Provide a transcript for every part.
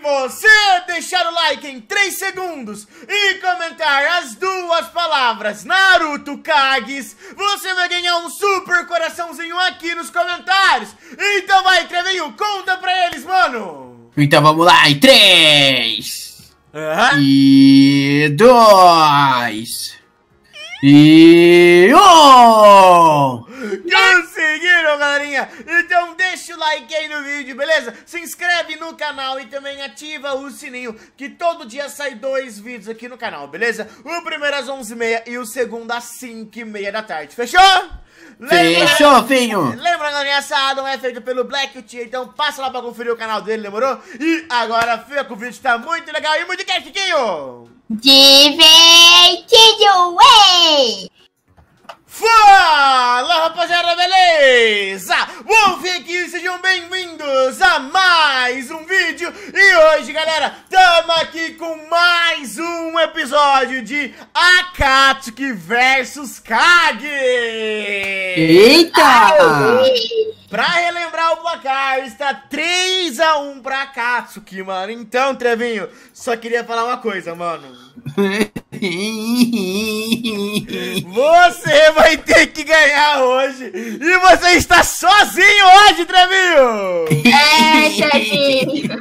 você deixar o like em 3 segundos e comentar as 2 palavras Naruto Kages, você vai ganhar um super coraçãozinho aqui nos comentários. Então vai, Trevinho, conta pra eles, mano. Então vamos lá, em 3 e 2 e 1. Conseguiram, galerinha? Então deixa o like aí no vídeo, beleza? Se inscreve no canal e também ativa o sininho, que todo dia sai 2 vídeos aqui no canal, beleza? O primeiro às 11h30 e o segundo às 5h30 da tarde, fechou? Fechou, filho! Lembra, galerinha, essa Adam é feita pelo Black Tia, então passa lá pra conferir o canal dele, demorou? E agora fica com o vídeo, tá muito legal e muito quer, Chiquinho! Divertido, ué! Fala, rapaziada, beleza? Wolf aqui, sejam bem-vindos a mais um vídeo. E hoje, galera, tamo aqui com mais um episódio de Akatsuki vs Kage. Eita! Pra relembrar o placar, está 3-1 pra Akatsuki, mano. Então, Trevinho, só queria falar uma coisa, mano. Você vai ter que ganhar hoje. E você está sozinho hoje, Trevinho. Trevinho.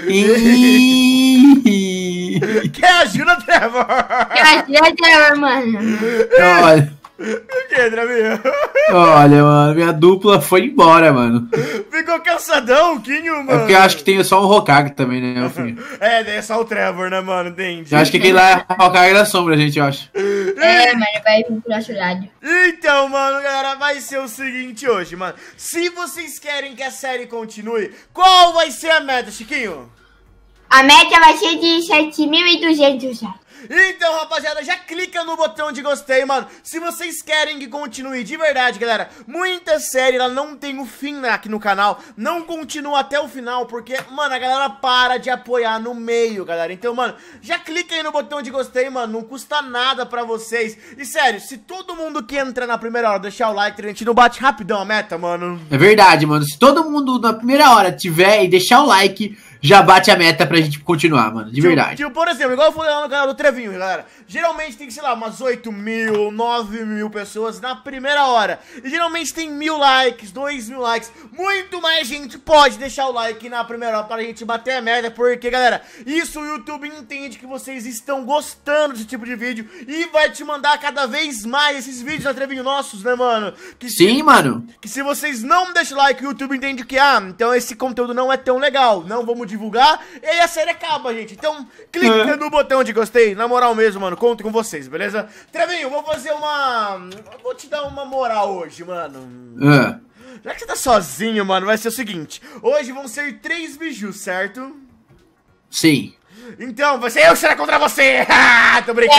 Quer ajuda, Trevor? Quer ajuda, mano? Olha. O que, Trevinho? Olha, mano, minha dupla foi embora, mano. Ficou cansadão, Quinho, mano. É porque eu acho que tem só um Hokage também, né, filho? É só o Trevor, né, mano? Entendi. Eu acho que aquele lá é o Hokage da sombra, gente, eu acho. Mano, vai vir pro nosso lado. Então, mano, galera, vai ser o seguinte hoje, mano. Se vocês querem que a série continue, qual vai ser a meta, Chiquinho? A meta vai ser de 7.200 já. Então, rapaziada, já clica no botão de gostei, mano. Se vocês querem que continue de verdade, galera. Muita série, ela não tem o fim aqui no canal. Não continua até o final, porque, mano, a galera para de apoiar no meio, galera. Então, mano, já clica aí no botão de gostei, mano. Não custa nada pra vocês. E, sério, se todo mundo que entra na primeira hora deixar o like, a gente não bate rapidão a meta, mano. É verdade, mano. Se todo mundo na primeira hora tiver e deixar o like, já bate a meta pra gente continuar, mano. De verdade. Tipo, por exemplo, igual eu falei lá no canal do Trevinho, galera. Geralmente tem, sei lá, umas 8.000, 9.000 pessoas na primeira hora. E geralmente tem 1.000 likes, 2.000 likes. Muito mais gente pode deixar o like na primeira hora pra gente bater a meta. Porque, galera, isso o YouTube entende que vocês estão gostando desse tipo de vídeo. E vai te mandar cada vez mais esses vídeos da Trevinho nossos, né, mano? Sim, mano. Que se vocês não deixam like, o YouTube entende que, então esse conteúdo não é tão legal. Não vamos divulgar, e aí a série acaba, gente. Então, clica no botão de gostei, na moral mesmo, mano, conto com vocês, beleza? Trevinho, vou fazer vou te dar uma moral hoje, mano. Já que você tá sozinho, mano, vai ser o seguinte. Hoje vão ser 3 bijus, certo? Sim. Então, vai ser eu que será contra você. Tô brincando.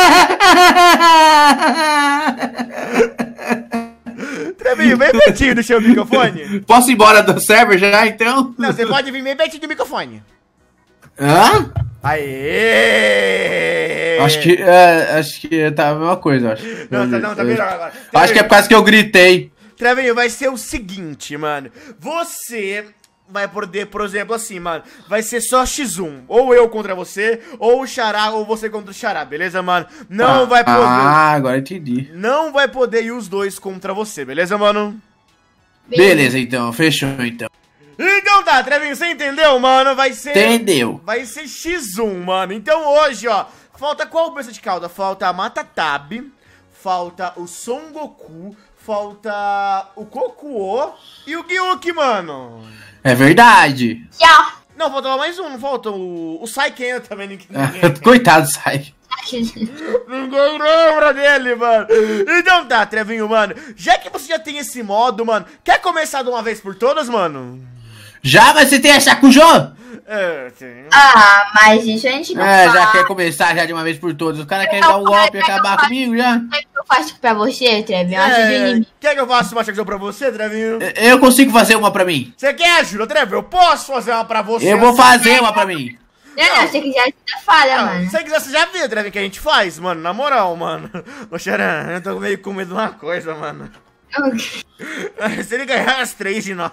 Trevinho, bem pertinho do seu microfone. Posso ir embora do server já, então? Não, você pode vir bem pertinho do microfone. Hã? Aê! Acho que tá a mesma coisa, eu acho. Não, tá melhor agora. Acho que é por causa que eu gritei. Trevinho, vai ser o seguinte, mano. Você vai poder, por exemplo, assim, mano. Vai ser só X1. Ou eu contra você, ou o Xará, ou você contra o Xará, beleza, mano? Não vai poder. Ah, agora entendi. Não vai poder ir os dois contra você, beleza, mano? Beleza, então. Fechou, então. Então tá, Trevinho, você entendeu, mano? Vai ser... Entendeu. Vai ser X1, mano. Então hoje, ó, falta qual peça de cauda? Falta a Matatabi, falta o Son Goku, falta o Kokuo e o Gyuki, mano. É verdade. Tchau. Não, faltava mais um, não falta o Saiken também. Ninguém Coitado, sai. lembra dele, mano. Então tá, Trevinho, mano. Já que você já tem esse modo, mano, quer começar de uma vez por todas, mano? Já, mas você tem a Shakujo? Sim. Mas isso a gente não já faz. quer começar já de uma vez por todas. O cara quer dar um golpe e acabar comigo já. Sabe o que eu faço pra você, Trevinho? Quer que eu faça uma Shakujo pra você, Trevinho? Eu consigo fazer uma pra mim. Você quer ajuda, Trevinho? Eu posso fazer uma pra você? Eu vou fazer uma pra mim. Não, se quiser, você falha, mano. Se você quiser, você já viu, Trevinho, que a gente faz, mano, na moral, mano. Ô, Xaran, eu tô meio com medo de uma coisa, mano. Se ele ganhar as 3 de nós.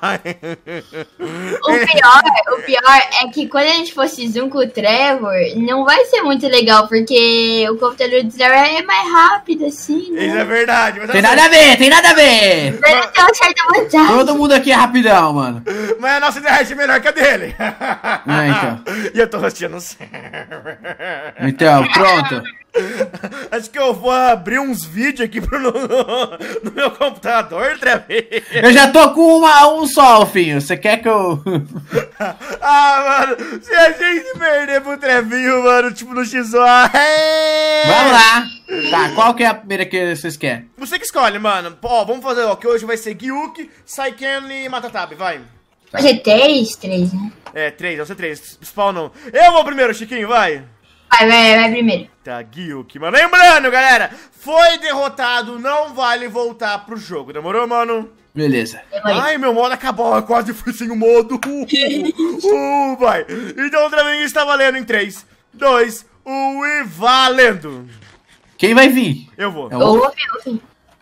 O pior é que quando a gente fosse zoom com o Trevor, não vai ser muito legal, porque o computador do Trevor é mais rápido, assim, né? Isso é verdade. Mas Tem nada a ver, tem nada a ver. Mas não tem uma certa vantagem. Todo mundo aqui é rapidão, mano. Mas a nossa internet é melhor que a dele. Então. E eu tô rosteando o server. Então, pronto. Acho que eu vou abrir uns vídeos aqui no meu computador, Trevor. Eu já tô com um só, Finho. Você quer que eu... Ah, mano, se a gente perder pro Trevinho, mano, tipo no X1... Vamos lá. Tá, qual que é a primeira que vocês querem? Você que escolhe, mano. Ó, vamos fazer, ó, que hoje vai ser Gyuki, Saiken e Matatabi, vai. Hoje é 3, né? É, 3, vai ser 3. Spawn não. Eu vou primeiro, Chiquinho, vai. Vai primeiro. Tá, Gyuki, mano. Lembrando, galera, foi derrotado, não vale voltar pro jogo. Demorou, mano? Beleza. Ai, meu modo acabou, eu quase fui sem o modo. Vai. Então o Trevinho está valendo em 3, 2, 1 e valendo. Quem vai vir? Eu vou. Eu vou. Ouve.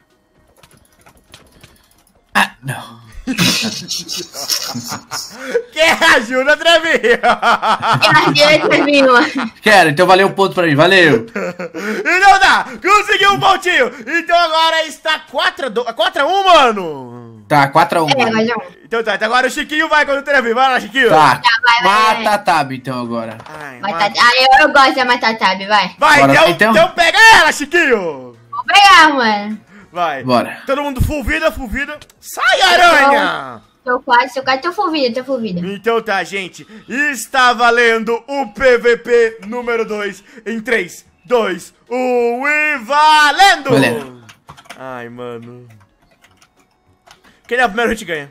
Ah, não. Quer ajuda, Trevinho? Quero, então valeu um ponto pra mim, valeu. Então tá, conseguiu um pontinho. Então agora está 4-1, mano. Tá, 4-1. Então tá, então agora o Chiquinho vai contra o Trevinho. Vai lá, Chiquinho. Tá, vai. Matatabi então agora. Ai, Eu gosto da Matatabi, vai. vai, Bora, então pega ela, Chiquinho. Vou pegar, mano. Vai. Bora. Todo mundo full vida. Sai, aranha. Tô quase, tô full vida. Então tá, gente. Está valendo o PVP número 2 em 3, 2, 1 e valendo! Valendo. Ai, mano. Quem der o primeiro hit ganha.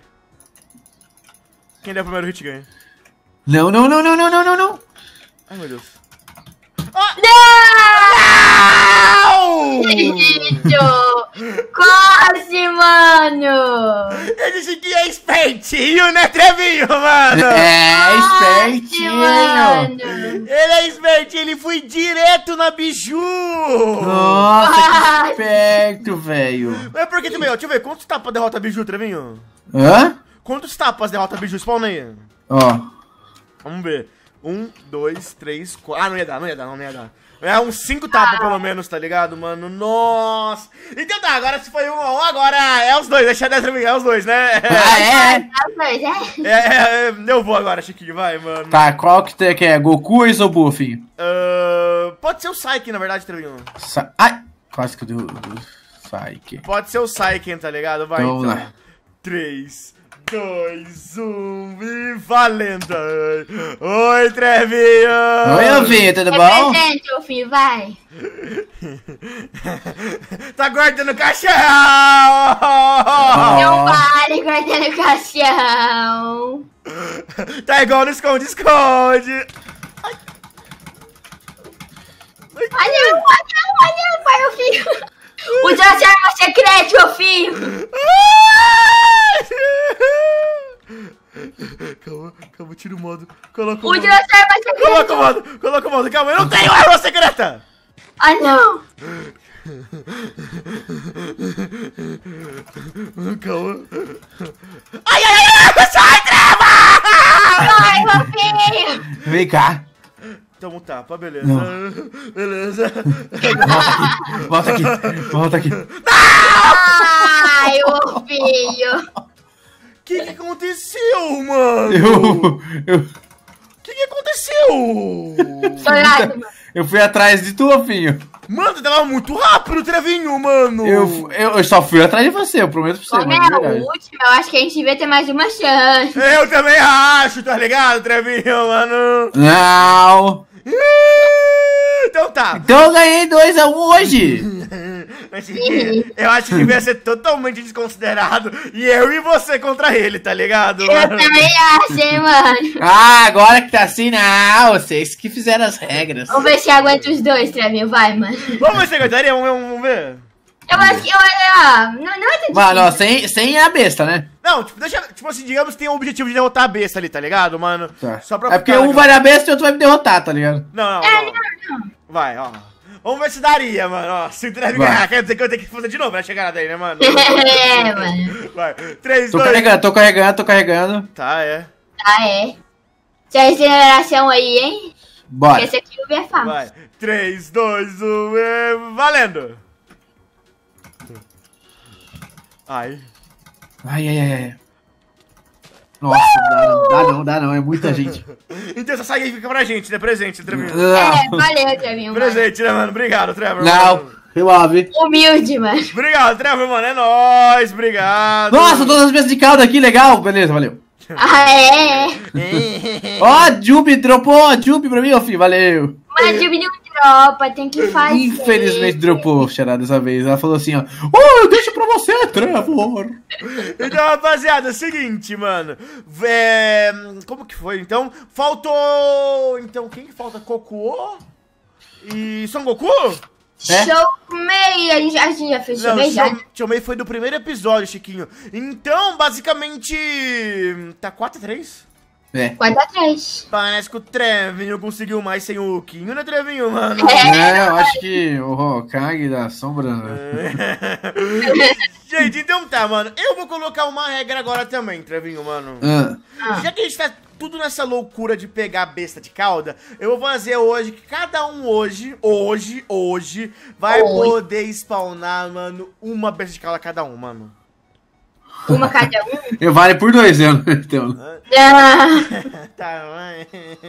Não. Ai, meu Deus. Não! Quase, mano! Ele disse que é espertinho, né, Trevinho, mano? É, espertinho. Mano. Ele é espertinho, ele foi direto na Biju. Nossa, que esperto, velho. Mas por que também, ó, deixa eu ver, quantos tapas derrota a Biju, Trevinho? Hã? Quantos tapas derrota a Biju? Spawn aí. Ó. Vamos ver. 1, 2, 3, 4. Ah, não ia dar. É uns 5 tapas pelo menos, tá ligado, mano? Nossa. Então tá, agora se foi 1 a 1, agora é os dois. Deixa dessa é os dois, né? Eu vou agora, Chiquinho, vai, mano. Tá, qual que você quer? Goku ou Isobu, filho? Pode ser o Saiken, na verdade, Trevinho. Ai, quase que do Saiken. Pode ser o Saiken, tá ligado? Vai, Vamos então. lá. 3, 2, 1 e valendo! Oi, Trevinho! Oi, Ovinho, tudo bom? Represente, ô filho, vai! Tá guardando o caixão! Não vale guardando caixão! Tá igual no esconde-esconde! Olha, pai, ô filho! Usa a arma secreta, ô filho! Calma, tira o modo. Coloca o Usa modo. a arma secreta! Coloca o modo, calma, eu não tenho arma secreta! Ah, não! Calma. Ai, sai, Treva! Ai, ô filho! Vem cá. Toma um tapa, beleza. Não. Beleza. Volta aqui. Ai, ô filho! O que aconteceu, mano? Eu O que aconteceu? Chorado, mano. eu fui atrás de tu, Ovinho. Mano, tava muito rápido, Trevinho, mano. Eu só fui atrás de você, eu prometo pra você, Como é mano. de o verdade. último, eu acho que a gente devia ter mais uma chance. Eu também acho, tá ligado, Trevinho, mano? Não. Então tá. Então eu ganhei 2 a 1 hoje. Mas, eu acho que devia ser totalmente desconsiderado. E eu e você contra ele, tá ligado, Eu mano? também acho, hein, mano. Ah, agora que tá assim, não. Vocês que fizeram as regras. Vamos ver se aguenta os dois, Trevinho. Vai, mano. Vamos ver se aguentaria, vamos ver. Eu acho que, não é tão Mano, ó, difícil. sem a besta, né? Não, tipo assim, digamos que tem o objetivo de derrotar a besta ali, tá ligado, mano? Tá. Só pra É porque ficar um legal. vai na besta e o outro vai me derrotar, tá ligado? Não. Não. Vai, ó. Vamos ver se daria, mano. Ó, se o Trevinho ganhar, quer dizer que eu tenho que fazer de novo na chegada aí, né, mano? É, mano. Vai, 3, 2... Tô carregando. Tá, é. Ah, é. Se a regeneração aí, hein? Bora. Esse aqui é fácil. Vai, 3, 2, 1, valendo! Ai. Ai. Nossa, dá não, é muita gente. Então essa saga aí fica pra gente, né? Presente, Trevinho. Valeu, Trevinho, mano. Presente, né, mano? Obrigado, Trevor. Não, Mano. relove. Humilde, mano. Obrigado, Trevor, mano. É nóis, obrigado. Nossa, todas as peças de calda aqui, legal. Beleza, valeu. Ah, é? Ó, Jubi, dropou a Jubi pra mim, ó, filho, valeu. Mas Jubi não dropa, tem que fazer. Infelizmente dropou, Xará, dessa vez. Ela falou assim, ó. Eu deixo pra você, Trevor. Então, rapaziada, é o seguinte, mano. Como que foi, então? Faltou... Então, quem que falta? Cocuô? E Son Goku? É? Showmei, a gente já fez Showmei já. Showmei foi do primeiro episódio, Chiquinho. Então, basicamente... Tá 4-3? É. 4-3. Parece que o Trevinho conseguiu mais sem o Uquinho, né, Trevinho, mano? Eu acho que o Hokage da sombra... Gente, então tá, mano. Eu vou colocar uma regra agora também, Trevinho, mano. Já que a gente tá tudo nessa loucura de pegar a besta de cauda, eu vou fazer hoje que cada um hoje vai poder spawnar, mano, uma besta de cauda cada um, mano. Uma cada um? Eu vale por 2 anos, então. Tá, mãe.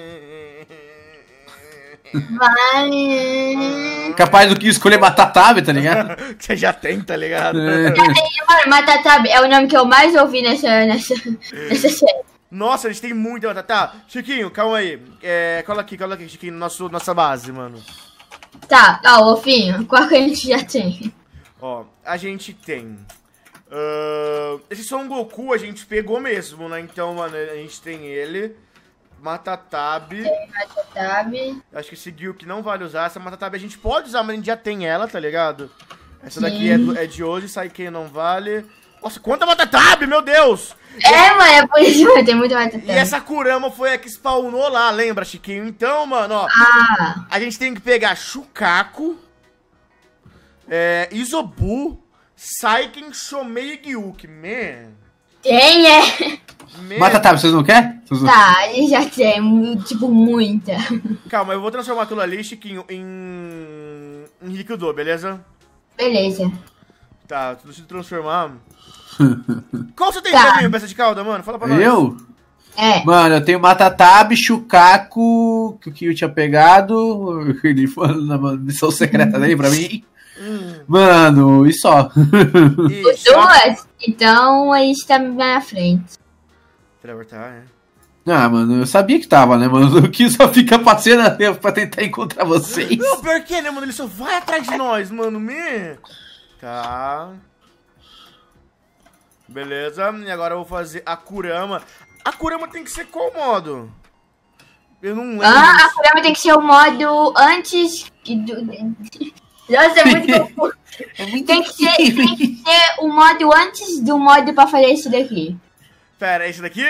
Vai. Capaz do que escolher Batatabe, tá ligado? Você já tem, tá ligado? É. Mano, Matatabe é o nome que eu mais ouvi nessa série. Nossa, a gente tem muita batata. Tá, Chiquinho, calma aí. Cola aqui, Chiquinho, nossa base, mano. Tá, ó, Ofinho, qual que a gente já tem? Ó, a gente tem... esse Son Goku a gente pegou mesmo, né? Então, mano, a gente tem ele. Matatabe. Matatabe. Acho que esse Gil que não vale usar. Essa Matatabe a gente pode usar, mas a gente já tem ela, tá ligado? Essa daqui é de hoje, Saiken não vale. Nossa, quanta Matatabe, meu Deus! Mano, é por isso que tem muita Matatabe. E essa Kurama foi a que spawnou lá, lembra, Chiquinho? Então, mano, ó. A gente tem que pegar Shukaku, Izobu, Saiken, Shomei e Gyuki, man. Tem, Batatabe, vocês não querem? Tá, a gente já tem, tipo, muita. Calma, eu vou transformar aquilo ali, Chiquinho, em Rikudo, beleza? Beleza. Tá, tudo se transformar. Qual você tem Tá. pra mim, peça de cauda, mano? Fala pra nós. Eu? Mano, eu tenho Matatabe, Shukaku, que o Kyo tinha pegado. Ele falou na missão secreta dele pra mim. Mano, e só. Os duas? Então a gente tá na frente. Trevor tá, Mano, eu sabia que tava, né, mano? O que só fica passeando pra tentar encontrar vocês. Não, pior que, né, mano? Ele só vai atrás de nós, mano, man. Tá. Beleza, e agora eu vou fazer a Kurama. A Kurama tem que ser qual modo? Eu não lembro. A Kurama tem que ser o modo antes Nossa, é muito confuso. Tem que ser o modo antes do modo pra fazer isso daqui. Pera, esse daqui?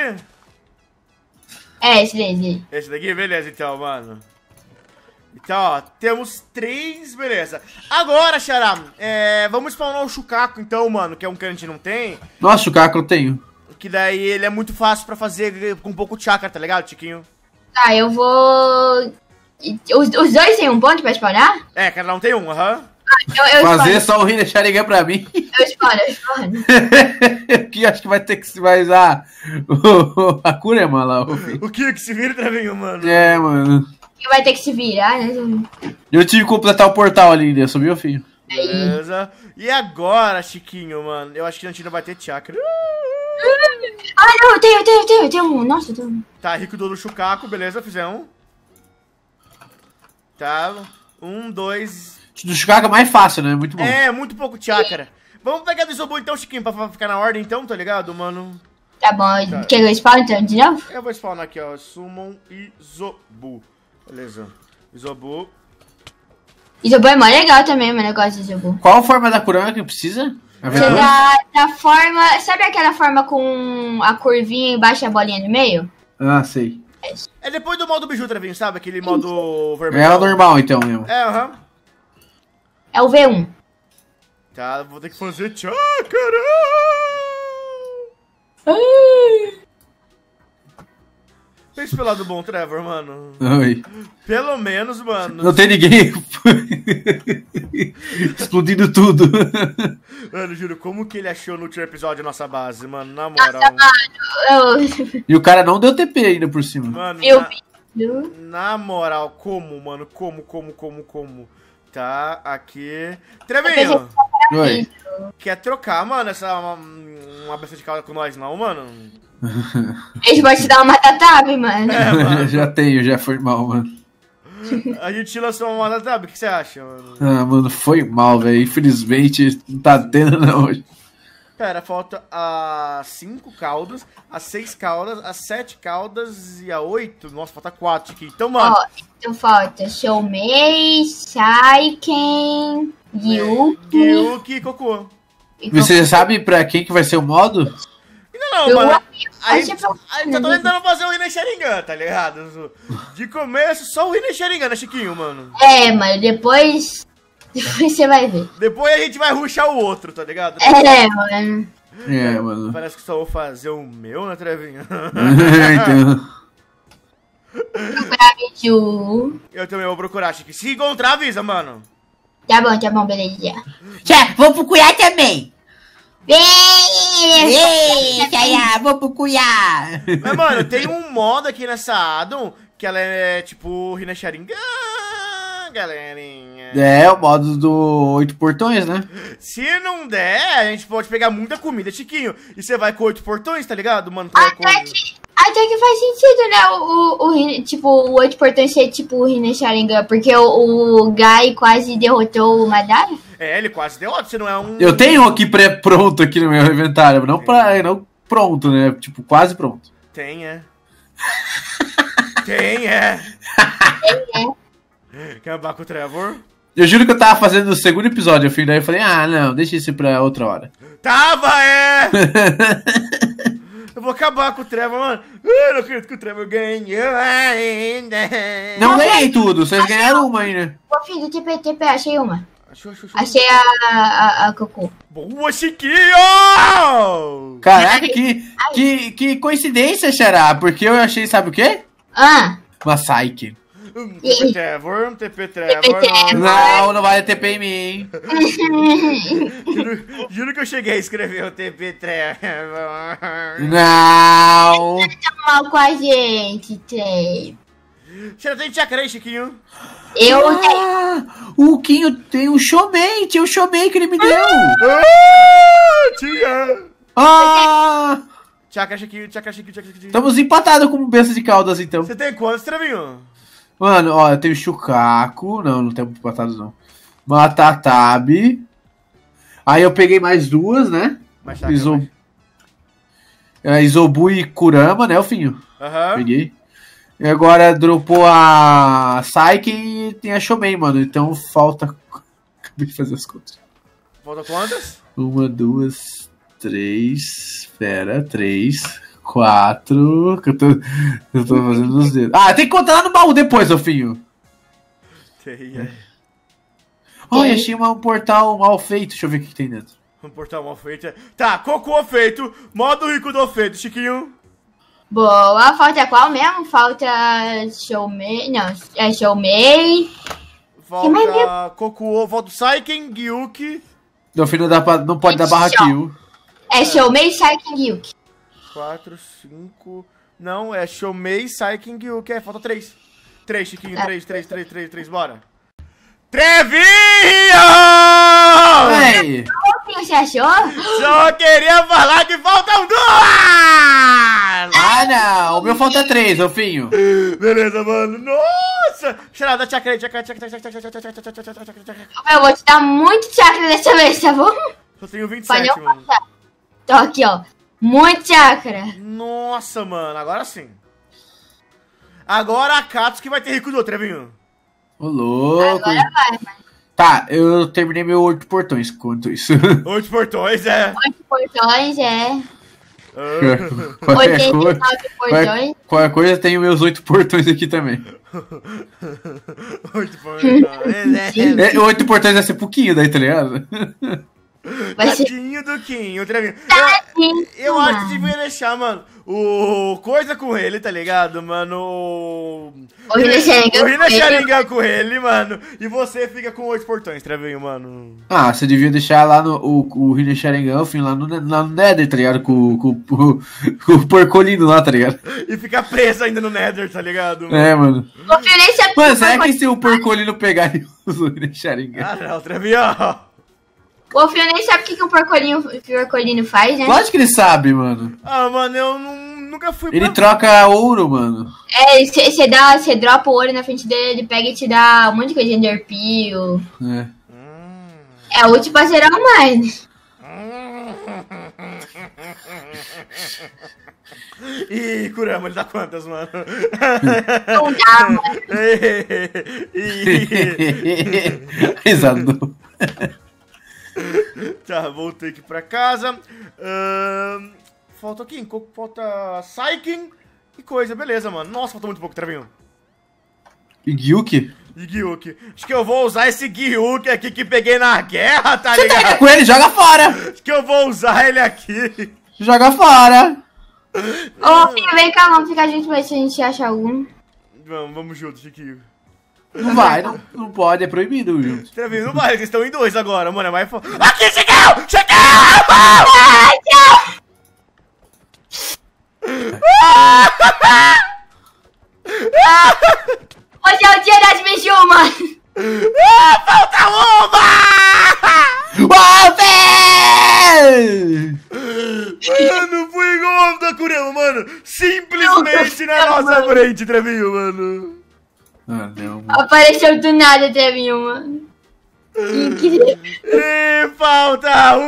Esse daí. Esse daqui? Beleza, então, mano. Então, ó, temos 3, beleza. Agora, Xará, vamos spawnar o Shukaku, então, mano, que é um que a gente não tem. Nossa, Shukaku eu tenho. Que daí ele é muito fácil pra fazer com um pouco de chakra, tá ligado, Chiquinho? Tá, eu vou... Os dois têm um ponto pra spawnar? Cada um tem um, Eu fazer só o Rina Sharingan pra mim. Eu spawno. Que acho que vai ter que usar a Kurama lá. O que se vira também, mano. Mano. Que vai ter que se virar, né? Eu tive que completar o portal ali, né? Subiu o filho. Beleza. E agora, Chiquinho, mano, eu acho que a gente não vai ter chakra. Não, eu tenho um. Nossa, eu tenho um. Tá, Rikudo do Shukaku, beleza, fizemos. Tá, 1, 2... Do Shukaku é mais fácil, né? Muito bom. Muito pouco chakra. Vamos pegar do Izobu então, Chiquinho, pra ficar na ordem então, tá ligado, mano? Tá bom, quer que eu spawn então de novo? Eu vou spawnar aqui, ó, Summon Izobu. Beleza, Izobu. Izobu é mó legal também, meu negócio de Izobu. Qual a forma da Kurama que precisa? Da forma... Sabe aquela forma com a curvinha embaixo e a bolinha no meio? Ah, sei. É depois do modo biju, Trevinho, sabe? Aquele modo vermelho. É o normal, então, mesmo. Aham. É o V1. Tá, vou ter que fazer chácara. Pensa pelo lado bom, Trevor, mano. Oi. Pelo menos, mano. Não tem ninguém explodindo tudo. Mano, juro, como que ele achou no último episódio a nossa base, mano? Na moral. E o cara não deu TP ainda por cima. Mano, Eu na moral, como, mano? Como? Tá, aqui. Trevinho, Oi. quer trocar, mano, uma besta de cauda com nós, não, mano? Eles vão te dar uma matatab, mano. É, mano. Já tenho, já foi mal, mano. A gente lançou uma matatab, o que você acha, mano? Ah, mano, foi mal, velho. Infelizmente, não tá tendo não hoje. Pera, falta as 5 caudas, as 6 caudas, as 7 caudas e a 8. Nossa, falta 4 aqui. Então, mano. Ó, então falta Shoumei, Shaiken, Gyuki e Cocô. Você sabe pra quem que vai ser o modo? Não, mano. A gente tá tentando fazer o Rina Sharingan, tá ligado? De começo, só o Rina Sharingan, né, Chiquinho, mano? É, mas depois você vai ver. Depois a gente vai rushar o outro, tá ligado? É, mano. É, mano. Parece que só vou fazer o meu, né, Trevinho? Então. Procurar Biju. Eu também vou procurar, Chiquinho. Se encontrar, avisa, mano. Tá bom, beleza. Já, vou procurar também. Vem! Ei, Xayá, vou procurar. Mas, mano, tem um modo aqui nessa Addon que ela é tipo Rina Sharingan, galerinha. É, o modo do 8 portões, né? Se não der, a gente pode pegar muita comida, Chiquinho. E você vai com 8 portões, tá ligado, mano? Tu vai com... Até que faz sentido, né? Tipo, o 8 portões ser tipo o Rina Sharingan, porque o Guy quase derrotou o Madara. É, ele quase deu outro, você não é um... Eu tenho um aqui pré-pronto aqui no meu inventário, não pronto, né? Tipo, quase pronto. Tem, é. Tem, é. Quer acabar com o Trevor? Eu juro que eu tava fazendo o segundo episódio, filho. Daí eu falei, não, deixa isso pra outra hora. Tava, é! Eu vou acabar com o Trevor, mano. Eu não acredito que o Trevor ganhou ainda. Não ganhei tudo, vocês ganharam uma ainda. Ô filho, TP, achei uma. Achou. Achei a Cocô. Boa, Chiquinho! Caraca, que coincidência, Xará. Porque eu achei, sabe o quê? Ah! Uma Psyche. TP Trevor, TP Trevor. Não vai TP em mim. Juro que eu cheguei a escrever o TP Trevor. Não. Mal com a gente, tem. Você não tem chácara aí, Chiquinho? Eu tenho. O Quinho tem um Shoumei. Tinha um Shoumei que ele me deu. Tinha. Chácara, Chiquinho. Estamos empatados com besta de caudas, então. Você tem quantos, Trevinho? Mano, ó, eu tenho Shukaku. Não temos empatados, não. Matatabi. Aí eu peguei mais duas, né? Mais chácara, Izobu e Kurama, né, o Finho? Aham. Peguei. E agora dropou a Psyche e tem a Shoumei, mano. Então falta... Acabei de fazer as contas. Falta quantas? 1, 2, 3... Espera, 3, 4... Que eu tô fazendo nos dedos. Ah, tem que contar lá no baú depois, ô Finho. Tem, Olha, achei um portal mal feito. Deixa eu ver o que tem dentro. Um portal mal feito. Tá, Cocô feito. Modo rico do feito, Chiquinho. Boa, falta qual mesmo? Falta Shoumei. Não, é Shoumei. Falta Cocô, falta Saiken, Gyuki. No fim não pode dar barra kill. É Shoumei, Shaiken, Gyuki. 4, 5... Não, é Shoumei, Saiken, Gyuki. É, falta 3. 3, Chiquinho. 3, bora. Trevinho! Ei! O que você achou? Só queria falar que faltam 2! Não! O meu falta 3, ô Finho. Beleza, mano. Nossa! Xará, dá chácara aí, chácara. Eu vou te dar muito chakra dessa vez, tá bom? Só tenho 27, Pode mano. passar. Tô aqui, ó. Muito chakra. Nossa, mano. Agora sim. Agora a Katsuki vai ter rico do Trevinho. Ô, louco. Agora vai, mano. Tá, eu terminei meu 8 portões quanto isso. 8 portões, é. 8 portões, é. Qualquer 89 portões. qualquer coisa, tenho meus 8 portões aqui também. 8 portões. 8 portões vai ser pouquinho daí, tá ligado? Vai ser Tadinho do Kim, o Trevinho. tadinho, Eu acho que mano. devia deixar, mano, o coisa com ele, tá ligado, mano? O Rina Sharingan O Rina com ele. Sharingan com ele, mano. E você fica com 8 portões, Trevinho, mano. Ah, você devia deixar lá o Rina Sharingan, enfim, lá no Nether, tá ligado? Com o porcolino lá, tá ligado? E ficar preso ainda no Nether, tá ligado? Mano? É, mano. O Fio nem sabe Mano, que será que se o porcolino pegar e usa o Rina Sharingan? Ah, não, Trevinho. O Fio nem sabe o que o porcolino faz, né? Lógico que ele sabe, mano. Ah, mano, eu nunca fui Ele pra... troca ouro, mano. É, você dropa o ouro na frente dele, ele pega e te dá um monte de coisa de Enderpeel. É. É útil pra gerar o Mine. Ih, Kurama, ele dá quantas, mano? Não dá, mano. Risado. Tá, voltei aqui pra casa. Falta aqui, falta Saiken e coisa, beleza, mano. Nossa, falta muito pouco, Trevinho. E Gyuki? E Gyuki. Acho que eu vou usar esse Gyuki aqui que peguei na guerra, tá Você tá ligado? com ele, joga fora! Acho que eu vou usar ele aqui. Joga fora! Ô, Fio, vem cá, vamos ficar juntos pra ver se a gente acha algum. Vamos juntos, Chiquinho. Não vai, não pode, é proibido, junto. Trevinho, não vai, eles estão em 2 agora, mano. É mais fo... Aqui, Chiquinho! Chiquinho! Ai, tchau! Hoje é o dia das biju, mano. Falta uma! Wolfer! Mano, foi igual da Kurama, mano. Simplesmente na nossa frente, Trevinho, mano. Ah, não. Apareceu do nada, Trevinho, mano. Incrível. E falta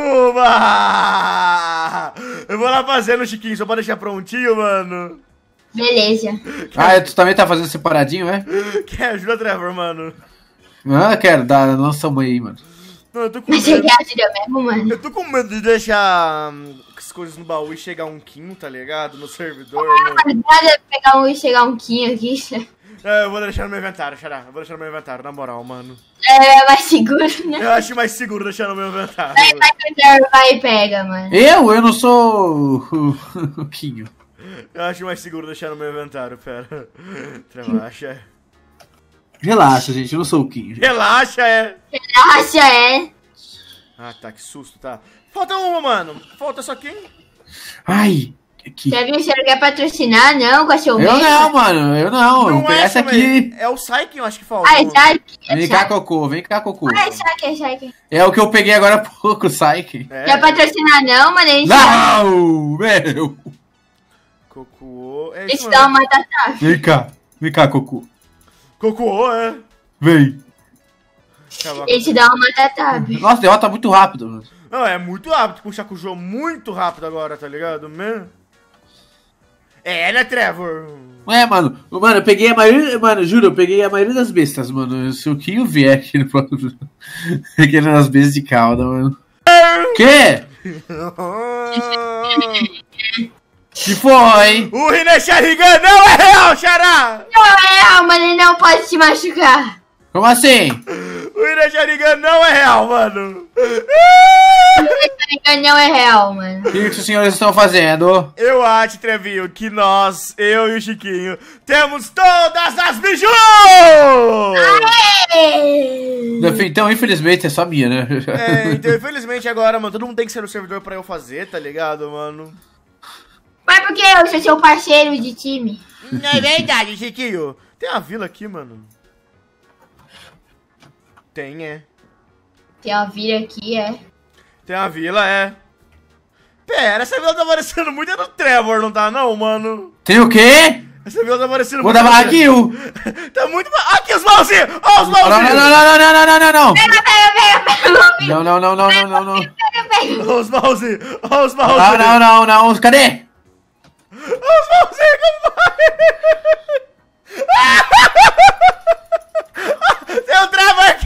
uma! Eu vou lá fazendo, Chiquinho, só pra deixar prontinho, mano. Beleza. Ah, tu também tá fazendo separadinho, é? Quer ajuda, Trevor, mano? Ah, quero, lança uma aí, mano. Não, eu tô com Mas você medo. quer ajuda mesmo, mano? Eu tô com medo de deixar as coisas no baú e chegar um Kim, tá ligado? No servidor, mano. Nada pegar e chegar um quinho aqui. É, eu vou deixar no meu inventário, Xará. Eu vou deixar no meu inventário, na moral, mano. É mais seguro, né? Eu acho mais seguro deixar no meu inventário. Vai e pega, mano. Eu não sou o Quinho. Eu acho mais seguro deixar no meu inventário, pera. Relaxa. Relaxa, gente, eu não sou o Quinho. Relaxa, é. Relaxa, é. Ah, tá, que susto, tá. Falta uma, mano. Falta só quem? Ai, aqui. Já viu? Você não quer patrocinar, não, cachorro? Eu não, mano, eu não. Eu vou pegar essa aqui. É o Saiken, eu acho que falta. Ah, é Shake. Vem cá, Cocô, vem cá, Cocô. Ah, é Shake. É o que eu peguei agora há pouco, o Psyche. É. Quer patrocinar, não, mano? A gente Não, meu. Cocô. É Eles isso, dão mano. uma tatá. Vem cá, Cocô. Cocô, é. Vem. Eles dão uma tatá. Nossa, derrota muito rápido, mano. Não, é muito rápido puxar com o jogo muito rápido agora, tá ligado? Man? É, né, Trevor? É, mano, eu peguei a maioria, mano, juro, eu peguei a maioria das bestas, mano. Se o Quinho vier aqui no próximo, querendo as bestas de cauda, mano. Quê? Que foi? O Rina Sharingan não é real, Xará! Não é real, mano. Ele não pode te machucar. Como assim? O Rina Sharingan não é real, mano! Não é real, mano. O que os senhores estão fazendo? Eu acho, Trevinho, que nós, eu e o Chiquinho, temos todas as biju! Então, infelizmente, é só minha, né? É, então infelizmente agora, mano, todo mundo tem que ser no servidor pra eu fazer, tá ligado, mano? Mas por que eu sou seu parceiro de time? Não é verdade, Chiquinho. Tem uma vila aqui, mano. Tem, é. Tem uma vira aqui, é. Tem uma vila, é. Pera, essa vila tá parecendo muito do Trevor, não tá não, mano? Tem o quê? Essa vila tá parecendo Vou muito... dar aqui o... Tá muito... Aqui os mauzinhos! Ó os Não, não, mauzinhos! não. Pega. Não. Ó os mauzinhos! Ó os mauzinhos! Não. Cadê? Ó os mauzinhos, como vai? Tem um Trevor aqui!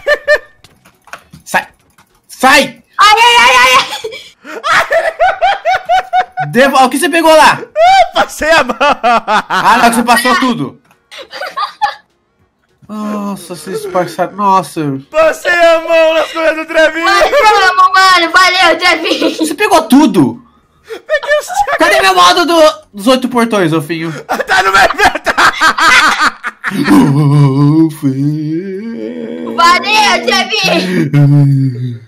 Sai! Ai. O que você pegou lá? Passei a mão. Ah, não, que você passou tudo. Nossa, vocês passaram... Nossa. Passei a mão nas coisas do Trevinho. Mano, valeu, Trevinho. Você pegou tudo? Peguei os chacras. Cadê meu modo dos 8 portões, ô filho? Tá no meu inventário. Valeu, Trevinho.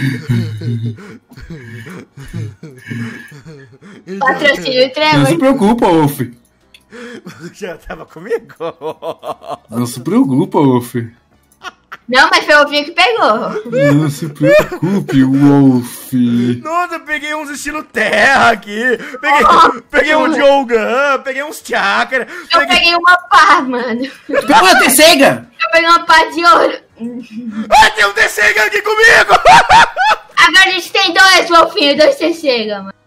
Patrocínio Não se Trevor. preocupa, Wolf. Já tava comigo? Não se preocupa, Wolf. Não, mas foi o Vinho que pegou. Não se preocupe, Wolf. Nossa, eu peguei uns estilo terra aqui. Peguei um Jogan, peguei uns chakra. Eu peguei uma pá, mano. Tu pegou uma Tessega? Eu peguei uma pá de ouro. Ah, tem um Tessega aqui comigo! Agora a gente tem dois, Wolfinho, dois Tessega, mano.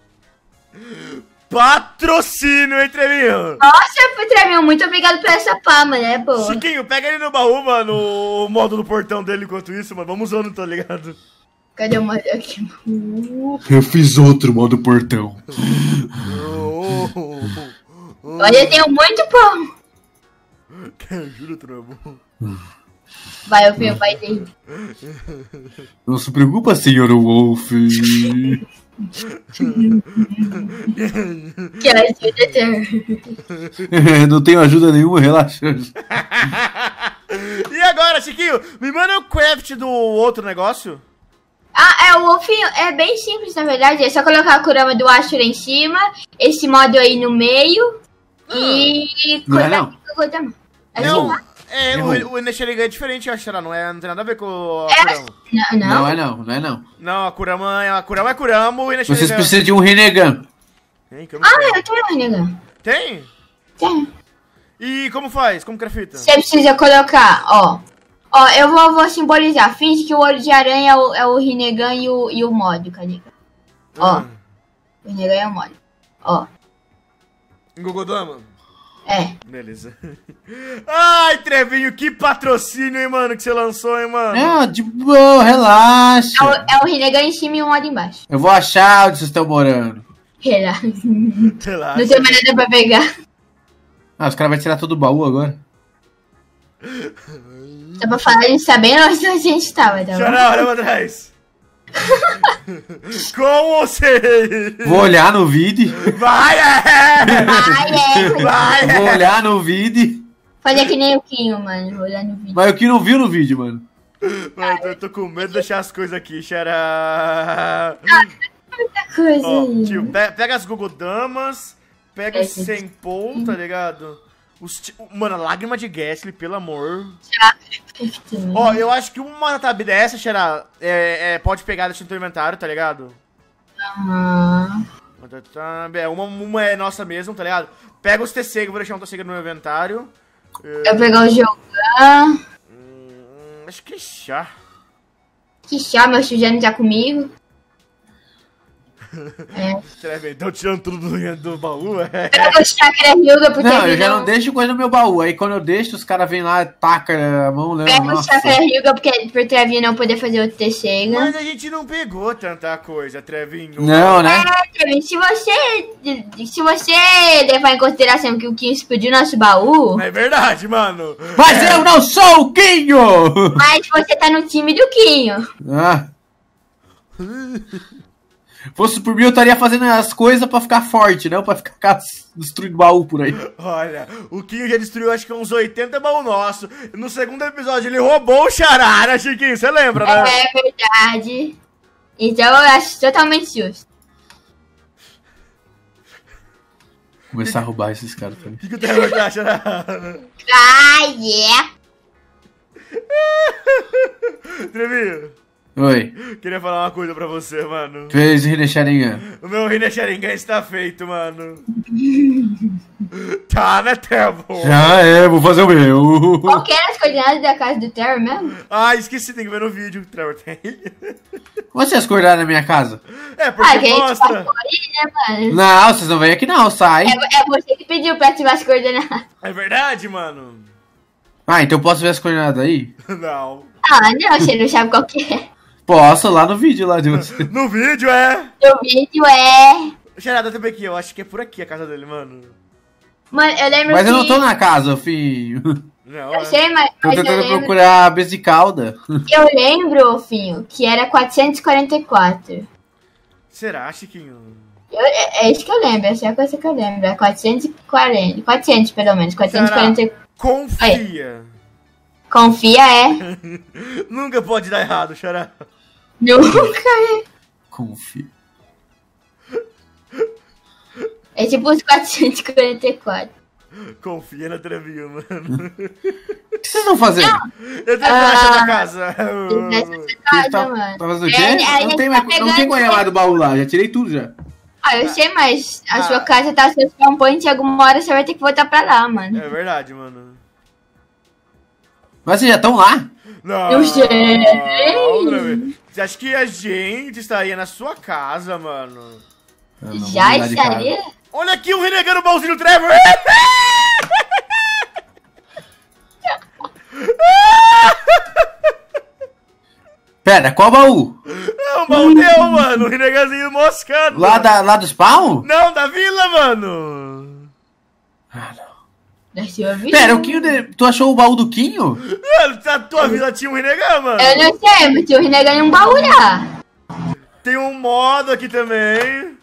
Patrocínio, hein, Trevinho? Nossa, Trevinho, muito obrigado por essa pá, mano, é boa. Chiquinho, pega ele no baú, mano, o modo do portão dele enquanto isso, mano. Vamos usando, tá ligado? Cadê o modo aqui? Eu fiz outro modo portão. Olha, eu tenho muito pão. Quem ajuda, Trevinho? Vai, Wolfinho, vai daí. Não se preocupa, senhor Wolf. Que ajuda, Trevor. Não tenho ajuda nenhuma, relaxa. E agora, Chiquinho, me manda o craft do outro negócio. Ah, o Wolfinho é bem simples, na verdade. É só colocar a Kurama do Ashura em cima, esse modo aí no meio e... Não é não? Não, Errou. o Nesherigan é diferente, eu acho, não tem nada a ver com a É, Kurama. Não é não, não é não. Não, a Kurama é Kurama, o Nesherigan... Vocês precisam de um Rinnegan. Tem, que eu não sei. Eu tenho, nega. Tem? Tem. E como faz? Como que é a fita? Você precisa colocar, ó. Ó, eu vou simbolizar. Finge que o olho de aranha é o Rinnegan e o modo, cadê? Ó. O Rinnegan é o modo. Ó. Gogodama? É. Beleza. Ai, Trevinho, que patrocínio, hein, mano, que você lançou, hein, mano? É, de boa, relaxa. É o Rinnegan em cima e o modo embaixo. Eu vou achar onde vocês estão morando. Relaxa. Relaxa. Não tem mais nada pra pegar. Ah, os caras vão tirar todo o baú agora. Só pra falar, a gente tá bem longe de onde a gente tava, tá bom? Chora, olha pra trás. Com você. Vou olhar no vídeo. Vai, Vai, Vai, Vou olhar no vídeo. Fazer que nem o Quinho, mano. Olhar no vídeo. Mas o que não viu no vídeo, mano. Mano, eu tô com medo de deixar as coisas aqui, xará. Muita coisa Ó, aí. tio, pega as Gogodamas, pega os Senpou, tá ligado? Mano, lágrima de Ghastly, pelo amor. Ó, eu acho que uma tab dessa, xará, pode pegar desse no teu inventário, tá ligado? Uma é nossa mesmo, tá ligado? Pega os Tessega, vou deixar um Tessega no meu inventário. Eu vou pegar o Jogan. Acho que chá. Que chá, meu tio já não tá comigo. Estão tirando tudo do baú, Pega o Chakra Ryuga pro Não, eu Trevinho. já não deixo coisa no meu baú. Aí quando eu deixo, os caras vêm lá, tacam a mão, levam. Pega o Chakra Ryuga pro Trevinho não poder fazer o Tessega. Mas a gente não pegou tanta coisa, Trevinho. Não, né? Trevinho, se você levar em consideração que o Quinho explodiu nosso baú, É verdade, mano. Mas eu não sou o Quinho! mas você tá no time do Quinho. Ah. Fosse por mim, eu estaria fazendo as coisas pra ficar forte, não pra ficar destruindo baú por aí. Olha, o Quinho já destruiu acho que uns 80 baú nosso. No segundo episódio ele roubou o Xará, né, Chiquinho? Você lembra, né? É verdade. Então eu acho totalmente justo. Começar a roubar esses caras também. O que o Trevor tá, Xará? Yeah. Trevinho, Oi. queria falar uma coisa pra você, mano. Fez o Rinnecharinha. O meu Rina Sharingan está feito, mano. Tá, né, Trevor? Já é, vou fazer o meu. Qual que era as coordenadas da casa do Terror mesmo? Ah, esqueci, tem que ver no vídeo que o Trevor tem. Vocês acordaram na minha casa? É, porque A gente mostra. passou aí, né, mano? Não, vocês não vêm aqui não, sai. É você que pediu pra ativar as coordenadas. É verdade, mano? Ah, então eu posso ver as coordenadas aí? Não. Ah, não, você não sabe qual que é. Posso, lá no vídeo lá de você. No vídeo, é. O vídeo é... Gerada também aqui, eu acho que é por aqui a casa dele, mano. Mano, eu lembro Mas que... eu não tô na casa, filho. Não, Eu sei, mas Tô eu tentando lembro... procurar a besicalda. Eu lembro, Finho, que era 444. Será, Chiquinho? É isso que eu lembro, essa é a coisa que eu lembro. É 440. 400, pelo menos. 440. Confia. Confia, é. Nunca pode dar errado, Xará. Nunca é. Confia. É tipo os 444. Confia na Trevinho, mano. O que vocês estão fazendo? Eu tenho que achar na casa. Nessa casa, Tá mano. fazendo o quê? a Não gente tem, tá mais, não tem coisa mais do baú lá, já tirei tudo já. Ah, eu sei, mas a sua casa tá sem componente e alguma hora você vai ter que voltar pra lá, mano. É verdade, mano. Mas vocês já estão lá? Não. Eu sei. Você acha que a gente estaria na sua casa, mano? Eu não vou Já mudar de casa. estaria? Olha aqui o renegando o baúzinho do Trevor. Pera, qual baú? É um baú teu, mano. O renegazinho moscando. Lá do spawn? Não, da vila, mano. Deixa eu ver. Pera, o Quinho. Tu achou o baú do Quinho? Mano, a tua vila tinha um renegar, mano. Eu não sei, mas tinha o renegando em um baú lá. Tem um modo aqui também.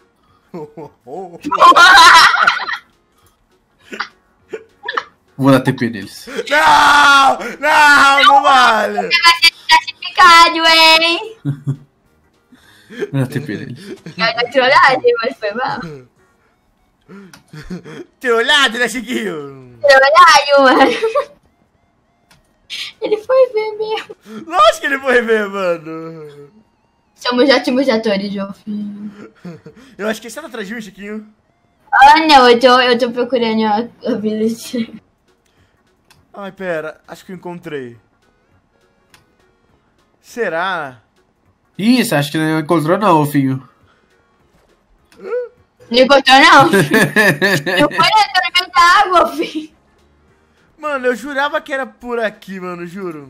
Vou dar TP neles. Não! Não, não vale! Você vai ser classificado, hein? Vou dar TP neles. É da trollagem, mas foi mal. Teu olhado, né, Chiquinho? Trollagem, mano. Ele foi ver mesmo. Lógico que ele foi ver, mano. Somos ótimos atores, meu filho. Eu acho que você tá atrás de mim, Chiquinho. Ah, não, eu tô procurando a village. Ai, pera, acho que eu encontrei. Será? Isso, acho que não encontrou não, filho. Não encontrou, não? Não foi na tormenta água, filho. Mano, eu jurava que era por aqui, mano, juro.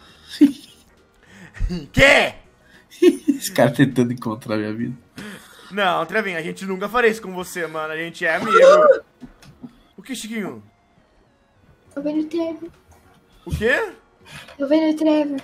Que? Esse cara tentando encontrar minha vida. Não, Trevinho, a gente nunca faria isso com você, mano. A gente é amigo. O que, Chiquinho? Tô vendo o Trevor. O quê? Tô vendo o Trevor.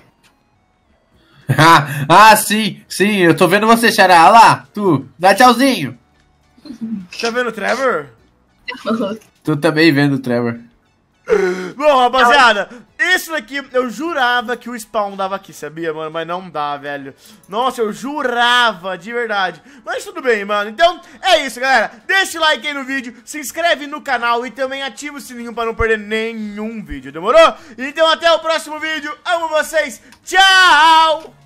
Sim, eu tô vendo você, Xará. Olha lá, tu, dá tchauzinho. Tá vendo o Trevor? Tô também vendo o Trevor. Bom, rapaziada, isso daqui eu jurava que o spawn dava aqui, sabia, mano? Mas não dá, velho. Nossa, eu jurava, de verdade. Mas tudo bem, mano. Então, é isso, galera. Deixa o like aí no vídeo, se inscreve no canal e também ativa o sininho pra não perder nenhum vídeo, demorou? Então, até o próximo vídeo. Amo vocês. Tchau!